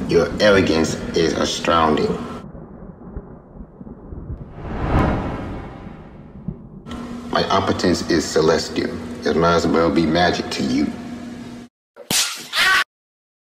Your arrogance is astounding. My impotence is celestial. It might as well be magic to you.